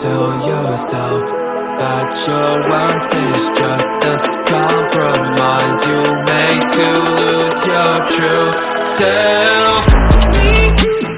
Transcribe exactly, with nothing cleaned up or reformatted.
tell yourself that your worth is just a compromise you make to lose your true self.